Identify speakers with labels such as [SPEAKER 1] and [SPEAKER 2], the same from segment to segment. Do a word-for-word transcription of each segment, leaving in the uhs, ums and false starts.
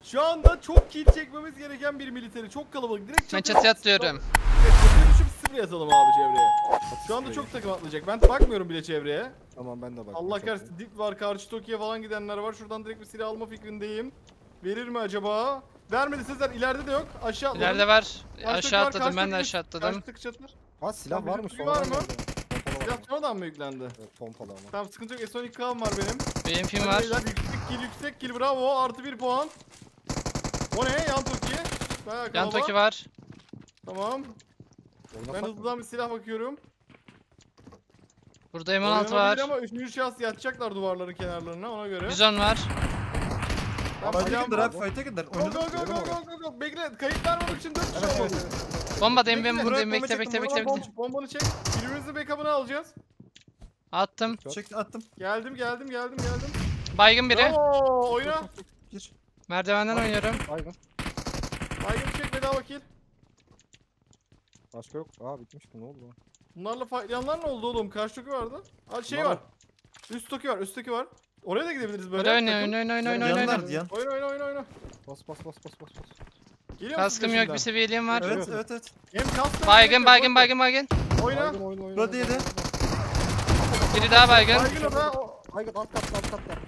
[SPEAKER 1] Şu anda çok kill çekmemiz gereken bir militeri. Çok kalabalık. Direkt
[SPEAKER 2] Ben
[SPEAKER 1] çatıya
[SPEAKER 2] çatıya atlıyorum.
[SPEAKER 1] Evet, çatıya düşüp sprey atalım abi çevreye. Şu anda çok takım atlayacak. Ben bakmıyorum bile çevreye.
[SPEAKER 3] Tamam ben de bak.
[SPEAKER 1] Allah kahretsin, dip var, karşı Tokyo'ya falan gidenler var. Şuradan direkt bir silah alma fikrindeyim. Verir mi acaba? Vermedi Sezer, ileride de yok. Aşağı atladım.
[SPEAKER 2] İleride var.
[SPEAKER 1] Karşı
[SPEAKER 2] Aşağı
[SPEAKER 1] var,
[SPEAKER 2] atladım,
[SPEAKER 1] karşı
[SPEAKER 2] ben de
[SPEAKER 1] Tokyo-
[SPEAKER 2] aşağı atladım.
[SPEAKER 1] Karşıdaki çatı.
[SPEAKER 3] Ha silah
[SPEAKER 1] Tamam,
[SPEAKER 3] varmış.
[SPEAKER 1] bizim var
[SPEAKER 3] sonradan
[SPEAKER 1] mı?
[SPEAKER 3] geldi. Pompalı
[SPEAKER 1] Silah
[SPEAKER 3] var.
[SPEAKER 1] sonradan mı yüklendi?
[SPEAKER 3] Evet, pompalı ama.
[SPEAKER 1] Tamam, sıkıntı yok. S on iki K'm var benim.
[SPEAKER 2] Benim film
[SPEAKER 1] Hadi
[SPEAKER 2] var.
[SPEAKER 1] beyler, yüksek kill, yüksek kill, bravo. Artı bir puan. O ne? Yan Toki. Bayağı
[SPEAKER 2] Yan
[SPEAKER 1] kalabalık.
[SPEAKER 2] toki var.
[SPEAKER 1] Tamam. Ben
[SPEAKER 3] Oynasak mı?
[SPEAKER 1] hızlıdan bir silah bakıyorum.
[SPEAKER 2] Burada M on altı var.
[SPEAKER 1] Oynanabilir ama üçüncü şahıs yatacaklar duvarların kenarlarına, ona göre.
[SPEAKER 2] yüz on var.
[SPEAKER 1] Tamam,
[SPEAKER 4] Fight'e
[SPEAKER 1] silahım
[SPEAKER 4] gider
[SPEAKER 1] var.
[SPEAKER 4] abi, fight'e gider.
[SPEAKER 1] Go go
[SPEAKER 4] Oynadık.
[SPEAKER 1] go go go go go. Bekle, kayıt vermemek için dört kişi
[SPEAKER 3] Evet,
[SPEAKER 1] olmalı.
[SPEAKER 3] evet, evet, evet.
[SPEAKER 2] Bomba dayım, ben
[SPEAKER 1] Bekle,
[SPEAKER 2] buradayım.
[SPEAKER 4] bırak,
[SPEAKER 2] Bekle
[SPEAKER 4] bomba
[SPEAKER 2] bekle
[SPEAKER 4] çektim,
[SPEAKER 2] bekle
[SPEAKER 1] Bomba-
[SPEAKER 2] bekle.
[SPEAKER 1] Bombanı çek. Birbirimizin backup'ını alacağız.
[SPEAKER 2] Attım.
[SPEAKER 4] Çek, attım.
[SPEAKER 1] Geldim geldim geldim geldim.
[SPEAKER 2] Baygın biri.
[SPEAKER 1] Bravo, oyna.
[SPEAKER 4] Gir.
[SPEAKER 2] Merdivenden oynuyorum.
[SPEAKER 3] Baygın.
[SPEAKER 1] Baygın çek, bedava kill.
[SPEAKER 3] Başka yok. Aa bitmişti, ne oldu lan?
[SPEAKER 1] Bunlarla fightlayanlar ne oldu oğlum? Karşı toki vardı. Aa şey
[SPEAKER 3] Bunlar
[SPEAKER 1] var. Üst toki var, üst toki var. Oraya da gidebiliriz böyle.
[SPEAKER 2] Hadi oyna
[SPEAKER 1] takım.
[SPEAKER 2] oyna oyna oyna oyna oyna.
[SPEAKER 4] Yanlar diyen.
[SPEAKER 1] Oyna oyna oyna oyna.
[SPEAKER 3] Bas bas bas bas bas bas.
[SPEAKER 1] Geliyor musun
[SPEAKER 2] Kaskım yok, bir
[SPEAKER 1] peşimden?
[SPEAKER 2] seviyeliğim var.
[SPEAKER 4] Evet evet evet.
[SPEAKER 1] Hem kask
[SPEAKER 2] Baygın baygın baygın baygın.
[SPEAKER 1] Oyna.
[SPEAKER 3] Baygın oyna oyna.
[SPEAKER 4] Burada yedi.
[SPEAKER 2] Biri daha baygın.
[SPEAKER 1] Baygın o da. o-
[SPEAKER 3] Baygın alt katta alt katta.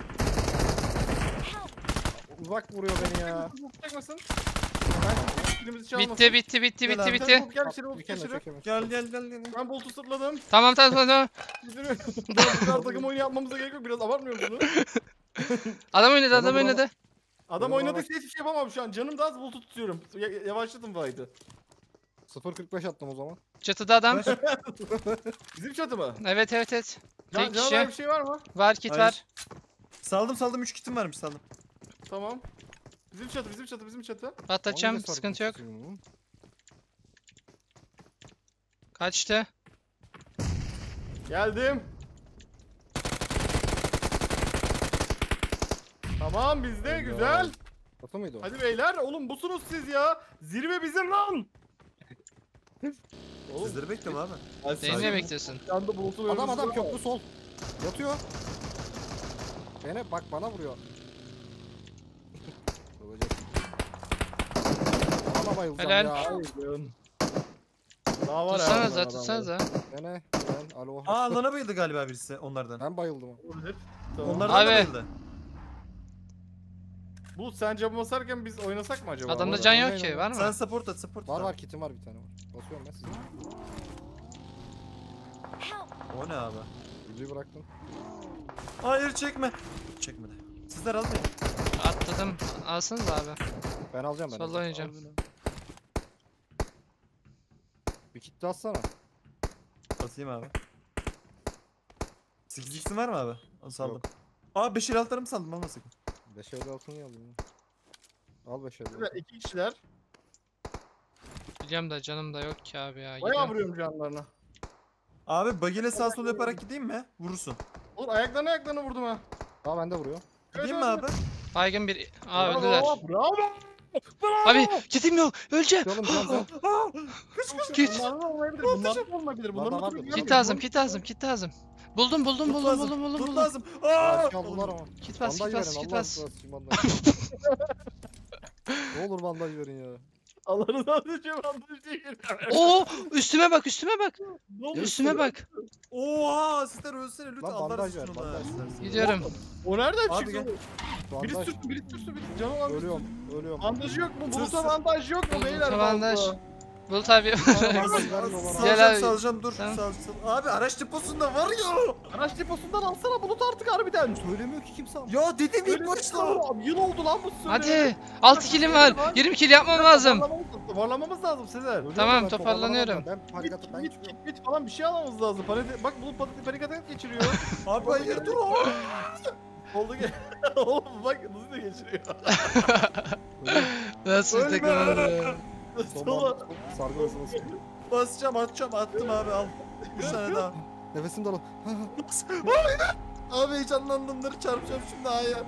[SPEAKER 3] Uzak vuruyor beni ya.
[SPEAKER 1] Tutacak mısın? Ben şimdi kilimizi çalmasın.
[SPEAKER 2] Bitti bitti bitti
[SPEAKER 4] Gel
[SPEAKER 2] bitti
[SPEAKER 4] abi,
[SPEAKER 2] bitti.
[SPEAKER 1] Bulut, gel içeri, bulut
[SPEAKER 3] Çekemez,
[SPEAKER 1] geçirir.
[SPEAKER 3] çekemez.
[SPEAKER 4] Gel gel gel gel.
[SPEAKER 1] Ben bulutu sırtladım.
[SPEAKER 2] Tamam tamam tamam.
[SPEAKER 1] Bizim bu kadar takım oyunu yapmamıza gerek yok. Biraz abartmıyor musunuz?
[SPEAKER 2] Adam oynadı adam
[SPEAKER 3] Bana bana-
[SPEAKER 2] oynadı.
[SPEAKER 1] Adam
[SPEAKER 3] Bana
[SPEAKER 1] oynadıysa hiçbir şey yapamam şu an. Canım da az, bulutu tutuyorum. Ya yavaşlatın fight'ı.
[SPEAKER 3] sıfır kırk beş attım o zaman.
[SPEAKER 2] Çatıda adam.
[SPEAKER 1] Bizim çatı mı?
[SPEAKER 2] Evet evet evet.
[SPEAKER 1] Can,
[SPEAKER 2] Tek
[SPEAKER 1] canavar
[SPEAKER 2] kişi.
[SPEAKER 1] bir şey var mı?
[SPEAKER 2] Var kit
[SPEAKER 4] Hayır.
[SPEAKER 2] var.
[SPEAKER 4] Saldım saldım, üç kitim varmış, saldım.
[SPEAKER 1] Tamam. Bizim çatı, bizim çatı, bizim çatı.
[SPEAKER 2] Atlatacağım,
[SPEAKER 3] Hangi
[SPEAKER 2] sıkıntı yok.
[SPEAKER 3] sarkıntı bunun?
[SPEAKER 2] Kaçtı.
[SPEAKER 1] Geldim. Tamam bizde,
[SPEAKER 3] Helal.
[SPEAKER 1] güzel.
[SPEAKER 3] Atı mıydı o?
[SPEAKER 1] Hadi beyler, oğlum busunuz siz ya. Zirve bizim lan. Oğlum,
[SPEAKER 4] Sizleri bekliyorum abi.
[SPEAKER 2] Beni ne bekliyorsun?
[SPEAKER 1] şu anda bulutun
[SPEAKER 3] Adam adam
[SPEAKER 1] önümüzde.
[SPEAKER 3] köprü sol. Yatıyor. Beni bak bana vuruyor. Ölecek. Bana bayılacağım
[SPEAKER 2] Helal.
[SPEAKER 3] ya.
[SPEAKER 1] Bayılın. Daha var
[SPEAKER 2] Tutsanıza
[SPEAKER 1] ya.
[SPEAKER 2] tutsanıza.
[SPEAKER 3] Beni ben alo.
[SPEAKER 4] Aa, alana bayıldı galiba birisi onlardan.
[SPEAKER 3] Ben bayıldım.
[SPEAKER 1] Tamam.
[SPEAKER 4] Onlardan
[SPEAKER 2] Abi.
[SPEAKER 4] da bayıldı.
[SPEAKER 1] Bulut, sen cam basarken biz oynasak mı acaba?
[SPEAKER 2] Adamda
[SPEAKER 1] Bu
[SPEAKER 2] can
[SPEAKER 1] arada?
[SPEAKER 2] yok ki, var
[SPEAKER 4] Sen
[SPEAKER 2] mı?
[SPEAKER 4] support at, support at.
[SPEAKER 3] Var
[SPEAKER 4] abi.
[SPEAKER 3] var kitim var bir tane var. Basıyorum ben size.
[SPEAKER 4] O ne abi?
[SPEAKER 3] Yüzüğü bıraktım.
[SPEAKER 4] Hayır, çekme. Çekmedi. Sizler almayın.
[SPEAKER 2] Atladım. Alsanız abi.
[SPEAKER 3] Ben alacağım ben.
[SPEAKER 2] Solda
[SPEAKER 3] alacağım.
[SPEAKER 2] oynayacağım.
[SPEAKER 3] Bir kit de atsana.
[SPEAKER 4] Atayım abi. sekiz x'in var mı abi? Onu saldım.
[SPEAKER 3] Yok.
[SPEAKER 4] Aa, beş el altlarımı saldım, alma sakın.
[SPEAKER 3] beş elli altını alayım. Al beş elli.
[SPEAKER 1] Evet, İki kişiler.
[SPEAKER 2] Biliyorum da canım da yok ki abi ya.
[SPEAKER 1] Bayağı
[SPEAKER 2] Gidiyorum.
[SPEAKER 1] vuruyorum canlarına.
[SPEAKER 4] Abi bagile sağ sol yaparak gideyim mi? Vurursun.
[SPEAKER 1] Oğlum ayaklarına ayaklarına vurdum ha.
[SPEAKER 3] Aa bende vuruyor.
[SPEAKER 4] Gideyim mi
[SPEAKER 1] Evet,
[SPEAKER 4] abi?
[SPEAKER 2] Baygın bir... Aa
[SPEAKER 1] Bravo,
[SPEAKER 2] öldüler.
[SPEAKER 1] Bravo.
[SPEAKER 2] Abi kitim yok. Öleceğim.
[SPEAKER 3] Canım canım.
[SPEAKER 2] Git.
[SPEAKER 1] Bunlardan olmayabilir. Bunlardan olmayabilir. Bunların
[SPEAKER 3] Bana
[SPEAKER 1] oturup
[SPEAKER 3] vardı.
[SPEAKER 2] Kit lazım kit lazım kit lazım. Buldum buldum
[SPEAKER 4] Tut
[SPEAKER 2] buldum
[SPEAKER 4] lazım,
[SPEAKER 2] buldum buldum
[SPEAKER 4] tut
[SPEAKER 2] buldum.
[SPEAKER 4] lazım.
[SPEAKER 3] Aa,
[SPEAKER 4] Aa!
[SPEAKER 3] çaldılar ama.
[SPEAKER 2] Kit bas kit
[SPEAKER 3] Bandaj
[SPEAKER 2] bas
[SPEAKER 3] verin,
[SPEAKER 2] kit
[SPEAKER 3] Allah
[SPEAKER 2] bas.
[SPEAKER 3] razı olsun, bandaj. Ne olur bandaj verin ya.
[SPEAKER 1] Allah'ın adı cevabı değil.
[SPEAKER 2] Oo üstüme bak üstüme bak.
[SPEAKER 1] Ne oldu?
[SPEAKER 2] Üstüme bak.
[SPEAKER 4] Oha, sizler ölsene lütfen,
[SPEAKER 3] Lan
[SPEAKER 4] Allah
[SPEAKER 3] bandaj
[SPEAKER 4] razı
[SPEAKER 3] ver,
[SPEAKER 4] olsun
[SPEAKER 3] bandaj.
[SPEAKER 4] ona.
[SPEAKER 2] Gidiyorum.
[SPEAKER 1] O nereden
[SPEAKER 4] Abi
[SPEAKER 1] çıktı?
[SPEAKER 4] gel.
[SPEAKER 1] Biri
[SPEAKER 3] Bandaj.
[SPEAKER 1] sürsün, biri sürsün, biri canı var.
[SPEAKER 3] Ölüyorum, ölüyorum.
[SPEAKER 1] Bandajı yok mu?
[SPEAKER 4] Sür,
[SPEAKER 1] Bulut'a
[SPEAKER 4] sür.
[SPEAKER 1] bandaj yok mu
[SPEAKER 2] Bulut'a
[SPEAKER 1] beyler?
[SPEAKER 2] bandaj.
[SPEAKER 1] Vallahi.
[SPEAKER 2] Bulut abi.
[SPEAKER 3] Bandaj verme bana.
[SPEAKER 2] Gel
[SPEAKER 4] Salacağım
[SPEAKER 2] abi.
[SPEAKER 4] salacağım, dur.
[SPEAKER 2] Tamam.
[SPEAKER 4] Sal, sal. Abi araç deposunda var ya.
[SPEAKER 1] Araç deposundan alsana Bulut artık harbiden.
[SPEAKER 3] Söylemiyor ki kimse ama.
[SPEAKER 4] Ya dedim ilk
[SPEAKER 1] Öyle
[SPEAKER 4] başta.
[SPEAKER 1] bir- Yıl oldu lan bu söyle.
[SPEAKER 2] Hadi. altı kilim var. yirmi kill yapmam lazım.
[SPEAKER 1] Toparlamamız, toparlamamız lazım Sezer.
[SPEAKER 3] Ölüyorum
[SPEAKER 2] Tamam,
[SPEAKER 3] ben,
[SPEAKER 2] toparlanıyorum.
[SPEAKER 3] Ben panik atıp
[SPEAKER 1] Git
[SPEAKER 3] ben
[SPEAKER 1] git
[SPEAKER 3] çıkıyorum.
[SPEAKER 1] git git falan bir şey almamız lazım. Panik, bak Bulut panik, panik atak geçiriyor.
[SPEAKER 4] Abi hayır, dur o.
[SPEAKER 1] Oldu ki. Oğlum bak nasıl da geçiriyor.
[SPEAKER 2] Nasıl
[SPEAKER 1] Ölme.
[SPEAKER 2] takılır?
[SPEAKER 1] Sola.
[SPEAKER 3] Sargı arasına sıkıyorum.
[SPEAKER 4] Basacağım, atacağım, attım abi, al. üç tane daha.
[SPEAKER 3] Nefesim dolu.
[SPEAKER 4] Abi heyecanlandım, dur çarpacağım şimdi aya.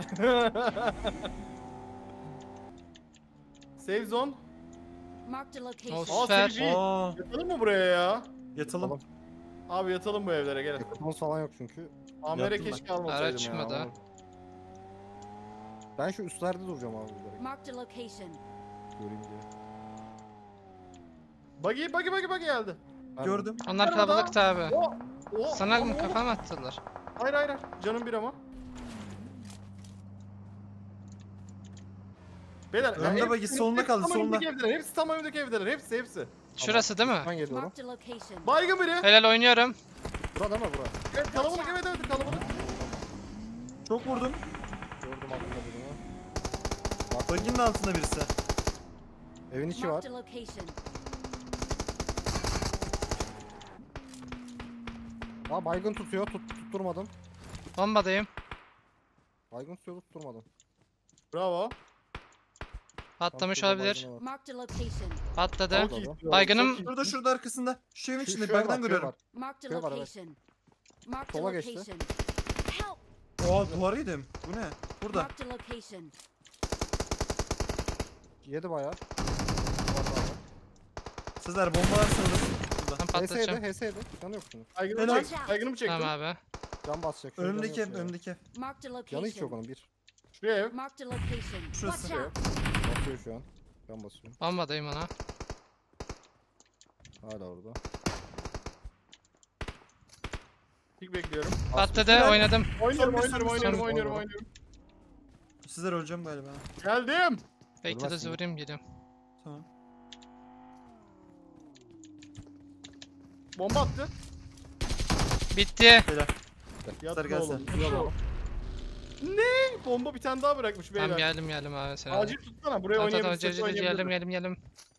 [SPEAKER 1] Save zone.
[SPEAKER 5] Marked a location.
[SPEAKER 2] O
[SPEAKER 1] Aa,
[SPEAKER 2] süper.
[SPEAKER 1] save.
[SPEAKER 4] Aa,
[SPEAKER 1] Yatalım mı buraya ya?
[SPEAKER 4] yatalım.
[SPEAKER 3] Tamam.
[SPEAKER 1] Abi yatalım bu evlere gelin.
[SPEAKER 3] Yakıtımız falan yok çünkü.
[SPEAKER 1] Amere
[SPEAKER 4] Yattım
[SPEAKER 1] keşke almasaydım
[SPEAKER 2] Araç çıkmadı
[SPEAKER 1] ya.
[SPEAKER 2] ha.
[SPEAKER 3] Ben şu üstlerde duracağım abi direkt.
[SPEAKER 5] Marked a location.
[SPEAKER 3] Göreyim diye.
[SPEAKER 1] Buggy buggy buggy buggy geldi.
[SPEAKER 3] Ben-
[SPEAKER 4] Gördüm.
[SPEAKER 2] Onlar
[SPEAKER 1] Merhaba.
[SPEAKER 2] kalabalıktı abi.
[SPEAKER 1] O, o,
[SPEAKER 2] Sana
[SPEAKER 1] ama
[SPEAKER 2] mı
[SPEAKER 1] o-
[SPEAKER 2] kafa mı attılar?
[SPEAKER 1] Hayır hayır hayır. Canım bir ama. Beyler.
[SPEAKER 4] Önde
[SPEAKER 1] hep-
[SPEAKER 4] buggy,
[SPEAKER 1] hepsi
[SPEAKER 4] solunda kaldı,
[SPEAKER 1] tam önümüzdeki
[SPEAKER 4] solunda.
[SPEAKER 1] evdeler. Hepsi tam önümüzdeki evdeler. Hepsi hepsi.
[SPEAKER 2] Şurası değil mi?
[SPEAKER 3] Ben geliyorum.
[SPEAKER 5] Marked a location.
[SPEAKER 1] Baygın biri.
[SPEAKER 2] Helal oynuyorum.
[SPEAKER 3] Burada değil mi bura?
[SPEAKER 1] Evet kalabalık evet evet kalabalık.
[SPEAKER 4] Çok vurdum.
[SPEAKER 3] Gördüm aklımda birini.
[SPEAKER 4] Buggy'nin altında birisi.
[SPEAKER 3] Evin içi var.
[SPEAKER 5] Marked a location.
[SPEAKER 3] Aa baygın tutuyor. Tut, tutturmadım.
[SPEAKER 2] Bombadayım.
[SPEAKER 3] Baygın tutuyor tutturmadım.
[SPEAKER 1] Bravo.
[SPEAKER 2] Patlamış
[SPEAKER 3] Şurada
[SPEAKER 2] olabilir.
[SPEAKER 3] baygını var.
[SPEAKER 5] Marked a location.
[SPEAKER 2] Patladı.
[SPEAKER 1] Çok iyi.
[SPEAKER 2] Baygınım-
[SPEAKER 1] Çok iyi.
[SPEAKER 4] Şurada şurada arkasında. Şu evin
[SPEAKER 3] Şu-
[SPEAKER 4] içinde.
[SPEAKER 3] şuraya
[SPEAKER 4] Bug'dan
[SPEAKER 3] bak, şuraya
[SPEAKER 4] görüyorum.
[SPEAKER 3] bak.
[SPEAKER 5] Marked a
[SPEAKER 3] Şuraya var, evet.
[SPEAKER 5] location. Marked a
[SPEAKER 3] Sola geçti.
[SPEAKER 5] location. Help!
[SPEAKER 4] Oha duvar yedim. Bu ne? Burada.
[SPEAKER 5] Marked a location.
[SPEAKER 3] Yedi bayağı.
[SPEAKER 4] Sezer bombalar sanırım. Burada.
[SPEAKER 2] Ben patlatacağım.
[SPEAKER 3] H S'ydi H S'ydi. Canı yok şunun.
[SPEAKER 1] Baygınımı
[SPEAKER 4] Helal.
[SPEAKER 1] çek. Baygınımı çektim.
[SPEAKER 2] Tamam abi.
[SPEAKER 3] Can basacak. şunun canı
[SPEAKER 4] Önümdeki
[SPEAKER 3] yok
[SPEAKER 4] ev,
[SPEAKER 3] ya.
[SPEAKER 4] önümdeki ev.
[SPEAKER 5] Marked a
[SPEAKER 3] Canı hiç yok
[SPEAKER 5] location.
[SPEAKER 3] onun bir.
[SPEAKER 1] Şuraya ev.
[SPEAKER 5] Marked a location.
[SPEAKER 4] Şurası.
[SPEAKER 5] Watch out!
[SPEAKER 3] Basıyor şu an. Ben basıyorum.
[SPEAKER 2] Bombadayım ona.
[SPEAKER 3] Hala orada.
[SPEAKER 1] Pik bekliyorum.
[SPEAKER 2] Patladı
[SPEAKER 4] Helal.
[SPEAKER 2] oynadım.
[SPEAKER 1] Oynuyorum
[SPEAKER 4] bir
[SPEAKER 1] oynuyorum
[SPEAKER 4] son-
[SPEAKER 1] oynuyorum
[SPEAKER 3] son-
[SPEAKER 1] oynuyorum
[SPEAKER 3] son-
[SPEAKER 1] oynuyorum.
[SPEAKER 4] Sezer öleceğim galiba.
[SPEAKER 1] Geldim.
[SPEAKER 2] Bekle de
[SPEAKER 3] Ölmezsin.
[SPEAKER 2] zıvırayım geliyorum.
[SPEAKER 4] Tamam.
[SPEAKER 1] Bomba attı.
[SPEAKER 2] Bitti.
[SPEAKER 4] Helal.
[SPEAKER 1] Yattı
[SPEAKER 4] gel
[SPEAKER 1] oğlum.
[SPEAKER 4] sen.
[SPEAKER 1] Bravo. Ne? Bomba bir tane daha bırakmış beyler.
[SPEAKER 2] Tamam geldim geldim abi sen.
[SPEAKER 1] Acil tutsana buraya
[SPEAKER 2] Tamam tamam
[SPEAKER 1] oynayabilirsin.
[SPEAKER 2] acele acele geldim geldim geldim.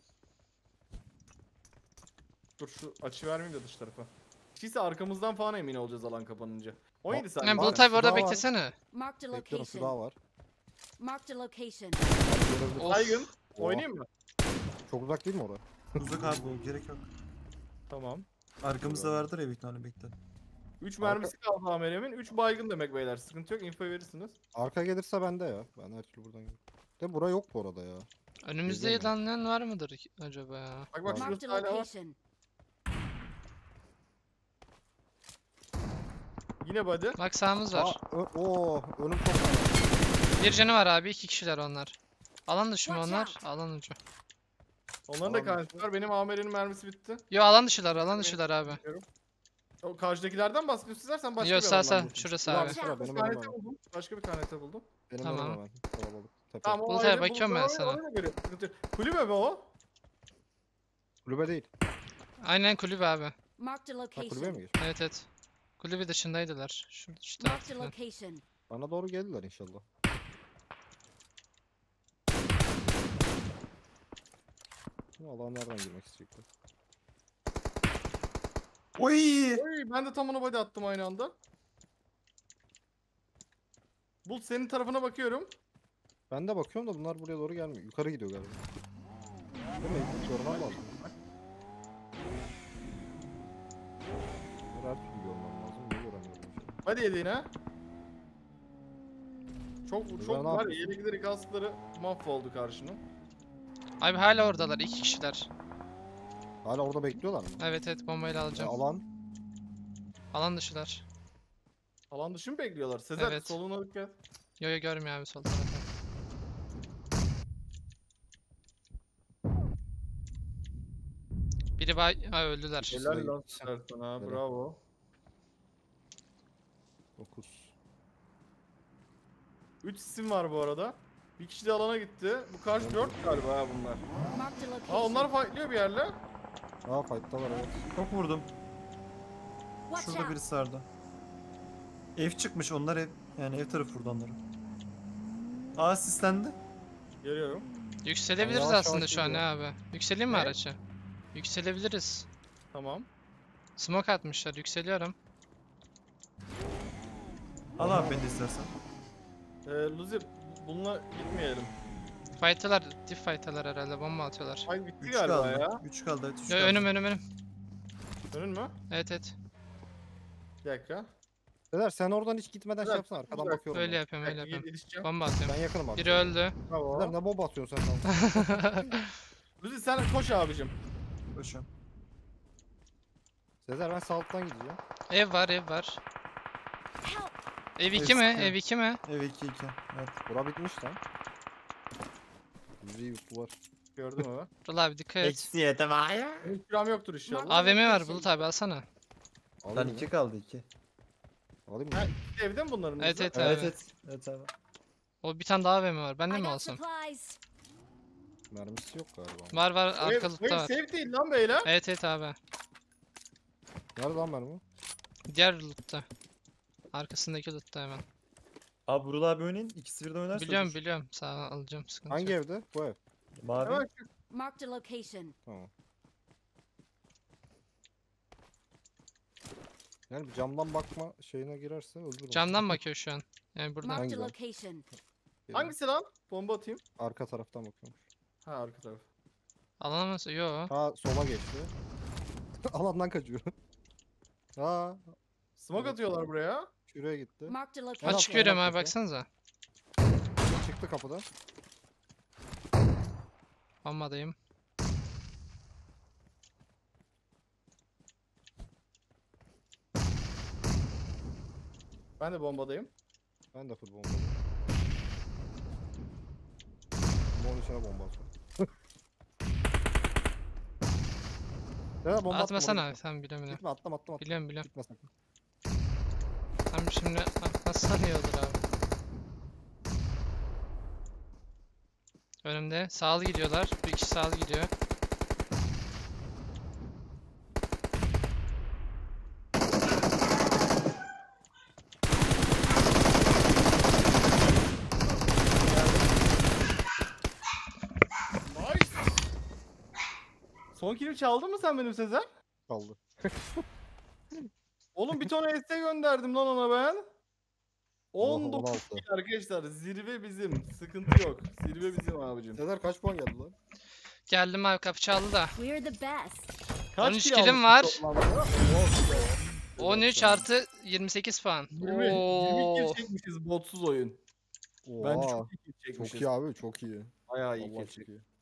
[SPEAKER 1] Dur şu açı vermeyeyim de dış tarafa. Kişiyse arkamızdan falan emin olacağız alan kapanınca. on yedi saniye.
[SPEAKER 2] Yani
[SPEAKER 3] var.
[SPEAKER 2] Bulut abi
[SPEAKER 3] Şu
[SPEAKER 2] orada
[SPEAKER 3] daha var.
[SPEAKER 2] beklesene.
[SPEAKER 5] Marked a
[SPEAKER 3] Bekliyorum şu daha
[SPEAKER 5] location.
[SPEAKER 3] var.
[SPEAKER 5] Marked a location.
[SPEAKER 3] Görebilir.
[SPEAKER 2] Of.
[SPEAKER 1] Baygın.
[SPEAKER 3] Oha.
[SPEAKER 1] Oynayayım mı?
[SPEAKER 3] Çok uzak değil mi orada?
[SPEAKER 4] Uzak abi bu. Gerek yok.
[SPEAKER 1] Tamam.
[SPEAKER 4] Arkamızda vardır ya bir tane bekle.
[SPEAKER 1] üç mermisi kaldı Amerem'in. üç baygın demek beyler. Sıkıntı yok. Info verirsiniz.
[SPEAKER 3] Arka gelirse bende ya. Ben her türlü buradan gidiyorum. De bura yok bu arada ya.
[SPEAKER 2] Önümüzde
[SPEAKER 3] Gezemiyorum.
[SPEAKER 2] yılanlayan var mıdır ki- acaba ya?
[SPEAKER 1] Bak bak
[SPEAKER 5] Marked
[SPEAKER 1] şurası
[SPEAKER 5] a
[SPEAKER 1] hala var.
[SPEAKER 5] location.
[SPEAKER 1] Yine body.
[SPEAKER 2] Bak sağımız var.
[SPEAKER 3] Aa, ö- oo, önüm çok
[SPEAKER 2] Bir canı var abi iki kişiler onlar. Alan dışı mı
[SPEAKER 5] Watch
[SPEAKER 2] onlar?
[SPEAKER 5] out.
[SPEAKER 2] Alan ucu.
[SPEAKER 1] Onların da
[SPEAKER 3] Tamam.
[SPEAKER 1] kanıtı var. Benim Amer'in mermisi bitti.
[SPEAKER 2] Yo alan dışılar alan dışılar abi.
[SPEAKER 1] O karşıdakilerden bahsediyorsun sen başka
[SPEAKER 2] Yo
[SPEAKER 1] bir
[SPEAKER 2] sağ
[SPEAKER 1] alandan
[SPEAKER 2] sağ
[SPEAKER 1] bahsediyorsun.
[SPEAKER 2] şurası
[SPEAKER 3] Ulan
[SPEAKER 2] abi.
[SPEAKER 3] sıra benim
[SPEAKER 1] Bir
[SPEAKER 3] önüme
[SPEAKER 1] kanete
[SPEAKER 3] bak.
[SPEAKER 1] buldum. Başka bir kanete buldum.
[SPEAKER 3] Benim
[SPEAKER 2] Tamam.
[SPEAKER 3] önüme bak. Kalabalık. Tepe.
[SPEAKER 1] Tamam o
[SPEAKER 2] Bulut
[SPEAKER 1] ayrı,
[SPEAKER 2] abi, bakıyorum
[SPEAKER 1] Bulut
[SPEAKER 2] ben
[SPEAKER 1] abi
[SPEAKER 2] sana.
[SPEAKER 1] ona göre sıkıntı yok. Kulübe mi o?
[SPEAKER 3] Kulübe değil.
[SPEAKER 2] Aynen kulübe abi.
[SPEAKER 5] Marked a
[SPEAKER 3] Ha kulübeye mi
[SPEAKER 5] location.
[SPEAKER 3] geçmiş?
[SPEAKER 2] Evet evet. Kulübe dışındaydılar. Şu, şu
[SPEAKER 5] Marked a
[SPEAKER 2] tarafta.
[SPEAKER 5] location.
[SPEAKER 3] Bana doğru geldiler inşallah. Şimdi Allah'ım nereden girmek isteyecekler?
[SPEAKER 4] Oy!
[SPEAKER 1] Oy, ben de tam ona body attım aynı anda. Bulut senin tarafına bakıyorum.
[SPEAKER 3] Ben de bakıyorum da bunlar buraya doğru gelmiyor. Yukarı gidiyor galiba. Değil mi? Görmem lazım. Bunları her türlü görmem lazım. Niye göremiyorum? şimdi?
[SPEAKER 1] Hadi yedi yine. Çok
[SPEAKER 3] Güzel,
[SPEAKER 1] çok
[SPEAKER 3] ne
[SPEAKER 1] var ya
[SPEAKER 3] yapıyorsun?
[SPEAKER 1] yelekleri kaskları mahvoldu karşının.
[SPEAKER 2] Abi hala oradalar iki kişiler.
[SPEAKER 3] Hala orada bekliyorlar mı?
[SPEAKER 2] Evet evet bombayla
[SPEAKER 3] Ya,
[SPEAKER 2] alacağım.
[SPEAKER 3] alan.
[SPEAKER 2] Alan dışılar.
[SPEAKER 1] Alan dışı mı bekliyorlar? Sezer
[SPEAKER 2] Evet.
[SPEAKER 1] soluna dikkat.
[SPEAKER 2] Yo yo görmüyor abi sol tarafı. Biri bay... Ha öldüler.
[SPEAKER 3] Helal.
[SPEAKER 1] Helal lan Sezer sana
[SPEAKER 3] Helal.
[SPEAKER 1] bravo.
[SPEAKER 3] dokuz.
[SPEAKER 1] üç isim var bu arada. Bir kişi de alana gitti. Bu karşı dört galiba ha bunlar.
[SPEAKER 5] Marked a
[SPEAKER 1] Aa
[SPEAKER 5] location.
[SPEAKER 1] onlar fightlıyor bir yerle.
[SPEAKER 3] Aa fight'talar evet.
[SPEAKER 4] Çok vurdum.
[SPEAKER 5] Watch
[SPEAKER 4] Şurada
[SPEAKER 5] out.
[SPEAKER 4] birisi sardı. Ev çıkmış onlar ev. Yani ev tarafı vurdu onları. Aa sislendi.
[SPEAKER 1] Görüyorum.
[SPEAKER 2] Yükselebiliriz
[SPEAKER 3] Yavaş
[SPEAKER 2] aslında
[SPEAKER 3] yavaş
[SPEAKER 2] şu an
[SPEAKER 3] gidiyor.
[SPEAKER 2] ya abi. Yükseleyim mi
[SPEAKER 1] Ne?
[SPEAKER 2] araça? Yükselebiliriz.
[SPEAKER 1] Tamam.
[SPEAKER 2] Smoke atmışlar yükseliyorum.
[SPEAKER 4] Al abi beni de istersen.
[SPEAKER 1] Ee, Luzi bununla gitmeyelim.
[SPEAKER 2] Fight'talar, dip fight'talar herhalde bomba atıyorlar.
[SPEAKER 1] Ay bitti
[SPEAKER 4] üç
[SPEAKER 1] galiba
[SPEAKER 4] kaldı.
[SPEAKER 1] ya.
[SPEAKER 4] üç kaldı evet üç
[SPEAKER 2] Yo
[SPEAKER 4] kaldı.
[SPEAKER 2] önüm önüm önüm.
[SPEAKER 1] Önün mü?
[SPEAKER 2] Evet evet.
[SPEAKER 1] Bir dakika.
[SPEAKER 3] Sezer sen oradan hiç gitmeden
[SPEAKER 1] Güzel,
[SPEAKER 3] şey yapsana arkadan
[SPEAKER 1] güzel.
[SPEAKER 3] bakıyorum.
[SPEAKER 2] Öyle
[SPEAKER 3] ben.
[SPEAKER 2] yapıyorum
[SPEAKER 1] Bir
[SPEAKER 2] öyle
[SPEAKER 1] dakika
[SPEAKER 2] yapıyorum.
[SPEAKER 1] yetişeceğim.
[SPEAKER 2] Bomba atıyorum.
[SPEAKER 3] Ben yakınım abi.
[SPEAKER 2] Biri öldü.
[SPEAKER 3] Sezer
[SPEAKER 1] Bravo.
[SPEAKER 3] ne bomba atıyorsun sen tam?
[SPEAKER 1] Luzi sen koş abicim.
[SPEAKER 4] Koşuyorum.
[SPEAKER 3] Sezer ben sağlıktan gideceğim.
[SPEAKER 2] Ev var ev var.
[SPEAKER 5] Help.
[SPEAKER 2] Ev iki mi?
[SPEAKER 4] Eski.
[SPEAKER 2] Ev iki mi?
[SPEAKER 4] Ev iki iki. Evet.
[SPEAKER 3] Bura bitmiş lan. Yüzde yüz bu var.
[SPEAKER 1] Gördün mü?
[SPEAKER 2] Dur abi dikkat et.
[SPEAKER 4] Eksi yetem hayır.
[SPEAKER 1] Benim kiram yoktur inşallah.
[SPEAKER 5] Abi-
[SPEAKER 2] A V M var Bulut abi alsana.
[SPEAKER 4] Lan
[SPEAKER 3] Alayım
[SPEAKER 4] iki
[SPEAKER 3] mı?
[SPEAKER 4] kaldı iki.
[SPEAKER 3] Alayım
[SPEAKER 1] Ha,
[SPEAKER 3] mı?
[SPEAKER 1] Evde mi bunların?
[SPEAKER 2] Evet,
[SPEAKER 1] hepsi?
[SPEAKER 2] evet.
[SPEAKER 4] Evet
[SPEAKER 2] abi.
[SPEAKER 4] evet. Evet abi.
[SPEAKER 2] O bir tane daha A V M var. Ben de
[SPEAKER 5] I
[SPEAKER 2] mi
[SPEAKER 5] got
[SPEAKER 2] alsam?
[SPEAKER 5] supplies.
[SPEAKER 3] Mermisi yok galiba.
[SPEAKER 2] Var var
[SPEAKER 1] Bu ev,
[SPEAKER 2] arka
[SPEAKER 1] bu
[SPEAKER 2] loot'ta
[SPEAKER 1] ev
[SPEAKER 2] var.
[SPEAKER 1] safe değil lan beyler.
[SPEAKER 2] Evet evet abi.
[SPEAKER 3] Nerede lan mermi?
[SPEAKER 2] Diğer loot'ta. Arkasındaki loot'ta hemen.
[SPEAKER 4] Abi Burul abi oynayın. İkisi birden oynarsa
[SPEAKER 2] Biliyorum
[SPEAKER 4] olur.
[SPEAKER 2] biliyorum. Sağ alacağım sıkıntı
[SPEAKER 3] Hangi
[SPEAKER 2] yok.
[SPEAKER 3] evde? Bu ev.
[SPEAKER 4] Mavi.
[SPEAKER 1] Hemen şu
[SPEAKER 5] Marked a location.
[SPEAKER 3] Tamam. Yani bir camdan bakma şeyine girerse öldürürüm.
[SPEAKER 2] Camdan bakıyor şu an. Yani buradan.
[SPEAKER 5] Marked a
[SPEAKER 3] güzel.
[SPEAKER 5] location.
[SPEAKER 3] Geliyor.
[SPEAKER 1] hangisi lan? Bomba atayım.
[SPEAKER 3] Arka taraftan bakıyormuş.
[SPEAKER 1] Ha arka taraf.
[SPEAKER 2] Alamaz. Yo.
[SPEAKER 3] Ha sola geçti. Alandan kaçıyor. Ha
[SPEAKER 1] Smoke
[SPEAKER 3] Evet.
[SPEAKER 1] atıyorlar buraya.
[SPEAKER 3] şuraya gitti.
[SPEAKER 5] Marked a
[SPEAKER 3] En
[SPEAKER 5] location.
[SPEAKER 2] Açık
[SPEAKER 3] alt-
[SPEAKER 2] görüyorum
[SPEAKER 3] en
[SPEAKER 2] abi
[SPEAKER 3] alt
[SPEAKER 2] baksanıza.
[SPEAKER 3] Çıktı kapıdan.
[SPEAKER 2] Bombadayım.
[SPEAKER 1] Ben de bombadayım.
[SPEAKER 3] Ben de full bomba. Bombanın içine bomba atıyorum. Ya bomba attım,
[SPEAKER 2] Atmasana
[SPEAKER 3] oraya
[SPEAKER 2] abi
[SPEAKER 3] gitme.
[SPEAKER 2] sen biliyorum biliyorum.
[SPEAKER 3] Gitme attım attım attım.
[SPEAKER 2] Biliyorum biliyorum.
[SPEAKER 3] Gitme sakın.
[SPEAKER 2] Tam şimdi atmazsan iyi olur abi. Önümde. Sağlı gidiyorlar. Bir kişi sağlı gidiyor.
[SPEAKER 1] Nice. Son kilimi çaldın mı sen benim Sezer?
[SPEAKER 3] Kaldı.
[SPEAKER 1] Oğlum bir ton S T gönderdim lan ona ben. on
[SPEAKER 3] on
[SPEAKER 1] dokuz
[SPEAKER 3] altı.
[SPEAKER 1] kill arkadaşlar. Zirve bizim. Sıkıntı yok. Zirve bizim abicim.
[SPEAKER 3] Sezer kaç puan geldi lan?
[SPEAKER 2] Geldim abi kapı çaldı da.
[SPEAKER 5] We're the best.
[SPEAKER 1] Kaç
[SPEAKER 2] on üç
[SPEAKER 1] kill
[SPEAKER 2] killim
[SPEAKER 1] almışsın
[SPEAKER 2] var.
[SPEAKER 1] toplamda?
[SPEAKER 2] on üç artı yirmi sekiz puan.
[SPEAKER 1] yirmi, yirmi
[SPEAKER 2] Oo.
[SPEAKER 1] kill çekmişiz botsuz oyun. Bence
[SPEAKER 3] Oha.
[SPEAKER 1] çok iyi kill
[SPEAKER 3] Çok
[SPEAKER 1] çekmişiz.
[SPEAKER 3] iyi abi çok iyi.
[SPEAKER 1] Bayağı iyi
[SPEAKER 3] Vallahi
[SPEAKER 1] kill
[SPEAKER 3] çok iyi.